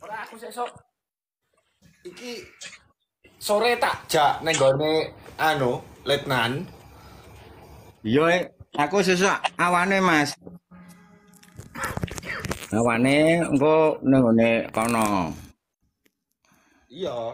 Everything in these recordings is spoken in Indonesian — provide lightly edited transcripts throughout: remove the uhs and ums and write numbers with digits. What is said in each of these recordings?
Ora aku sesuk iki sore tak jak ning gone anu Letnan. Iya, aku sesuk awane, Mas. Awane engko ning ngene kono. Iya.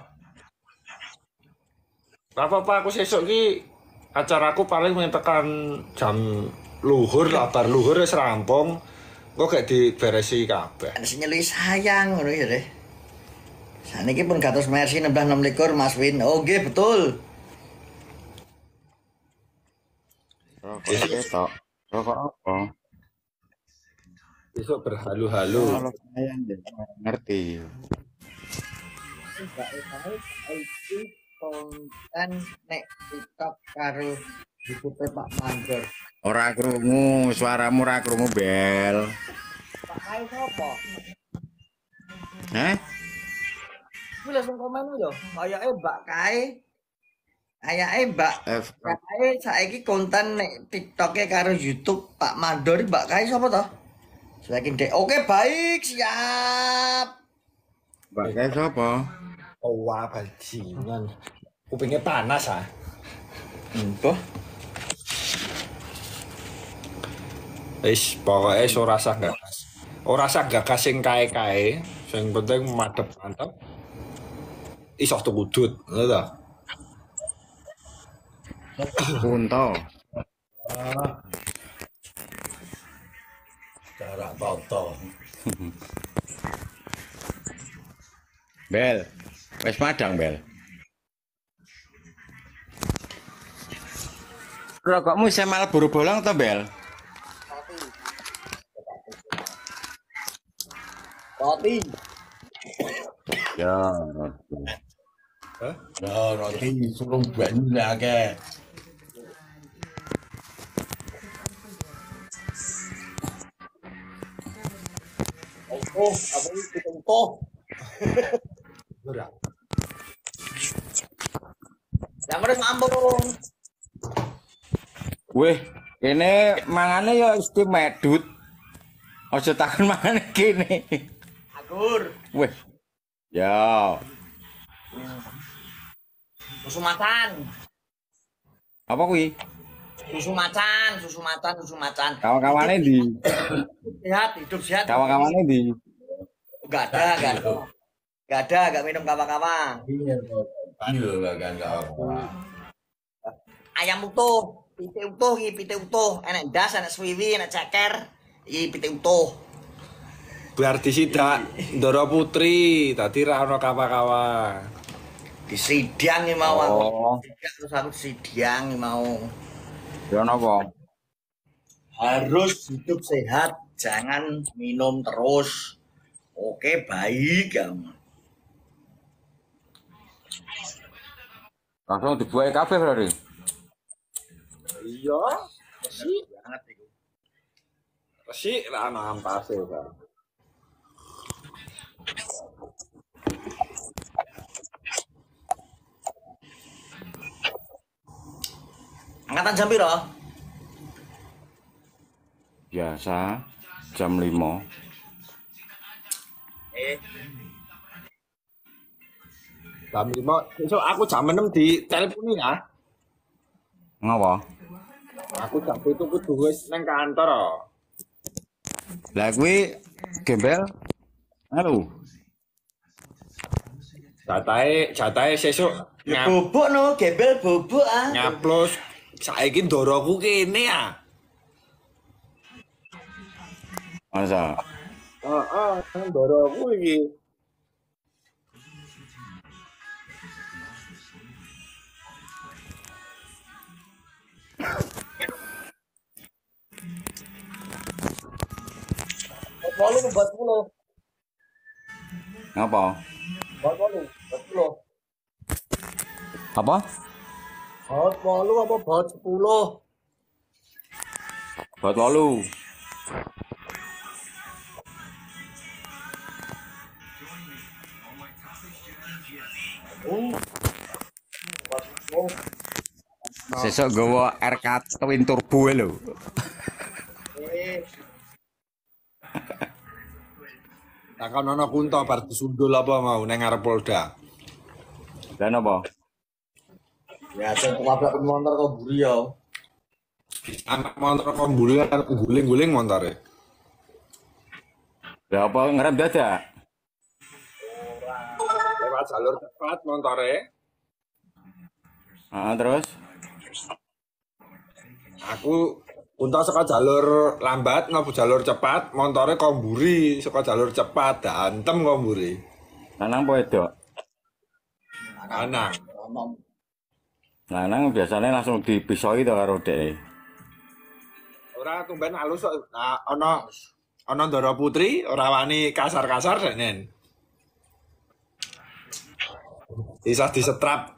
Ora apa-apa aku sesuk iki acaraku paling tekan jam luhur lah bar luhur wis rampung. Kok gak diberesi kabeh. Sing nyelui sayang ngono ya, Deh. Saniki pun gatos Mercy nembah 26 Mas Win. Oh, nggih betul. Rokok ketok. Rokok apa? Besok berhalu-halu. Kalau sayang ya ngerti. Iki konten nek TikTok karo YouTube Pak Mandor. Ora krungu, suaramu ora krungu, Bel. Pak Kai sapa? Heh? Kuwi langsung komen lho. Kayake Mbak Kai. Kayake Mbak Kai saiki konten nek TikTok-e karo YouTube Pak Mandor Mbak Kai sapa toh? Saiki Dek. Oke, baik, siap. Mbak Kai sapa? Oh, wah bajingan. Kupingnya panas ah. Mbah. Wis pokoke ora usah gagas. Ora usah gagas sing kae-kae, sing penting madhep mantep. Iso tukudut, ngono ta? Kunto. Cara toto. Bel. Wis madang, Bel. Rokokmu isih malah buru bolong to, Bel? Roti. Ya. Hah? Ya, roti suruh banyu akeh. Oh, apa iki contoh? Ora. Yang harus mambung. Weh, kene mangane ya isti medut. Aja takon mangane kene. Agur. Weh. Ya. Susu macan. Apa kuwi? Susu macan, susu macan, susu macan. Kawan-kawane ndi? Sehat, hidup sehat. Kawan-kawane ndi? Enggak ada, enggak ada. Enggak ada, enggak minum kawa-kawa. Iya, banyu lah kan apa. Ayam utuh, pite utuh iki, pite utuh. Enak ndas, enak swiwi, enak ceker. Iki pite utuh. Biar disidak Ndara Putri, tadi ra ono kawa-kawa. Di sidang iki mau aku. Oh. Terus aku sidang iki mau. Ya napa? Harus hidup sehat, jangan minum terus. Oke, baik kamu. Langsung dibuai kabeh berarti. Iya, Sih, banget iku. resik ra ono ampase, Pak. Angkatan jam piro? Biasa jam 5. Jam 5, besok aku jam 6 di teleponi ya. Ngapa? Aku jam 7 kudu wis nang kantor. Lah kuwi gembel. Halo. Jatahe sesuk Ya bubuk no, gembel bubuk ah. nyaplos saiki ndoroku kene ya. Masa? Heeh, ndoroku iki. Bolu buat pulo. Ngapa? Buat pulo. Apa? Buat bolu apa buat 10? Buat 8. Sesuk gawa RK Twin Turbo lho. Takon ana Kunto bar disundul apa mau nang ngarep Polda. Lah napa? Ya sing ketabrak motor kok mburi yo. Anak motor kombule arep guling-guling montore. Lah apa ngerem dadak? Lewat jalur cepat montore. Terus Aku Kunto saka jalur lambat mlebu jalur cepat, montore komburi saka jalur cepat, dantem komburi. lanang apa wedok? Lanang. Lanang biasanya langsung dipisoi to karo dhek. Ora tumben halus kok. Nah, ana Ndara Putri ora wani kasar-kasar denen. Bisa disetrap.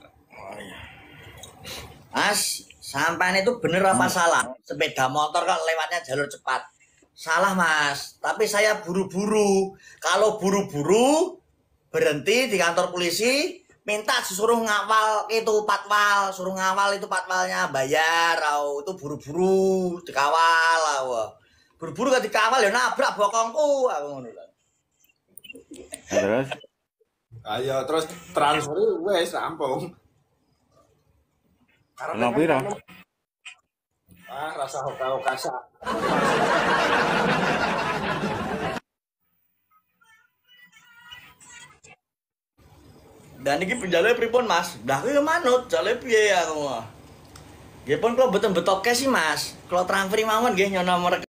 Mas, sampean itu bener apa salah? Sepeda motor kok lewatnya jalur cepat. Salah mas, tapi saya buru-buru. Kalau buru-buru berhenti di kantor polisi, minta disuruh ngawal itu patwal, suruh ngawal itu patwalnya, bayar, itu buru-buru dikawal, buru-buru gak dikawal ya nabrak bokongku, aku ngono lho. Terus Ayo terus transfer wes rampung. ana pira? Rasa hoka-hoka sak. Dan ini penjalurnya pripun mas? Dah aku manut, jalurnya piye ya kamu? Nggih pun kalau betul-betul sih mas, kalau transfer mawon nggih nyono nomor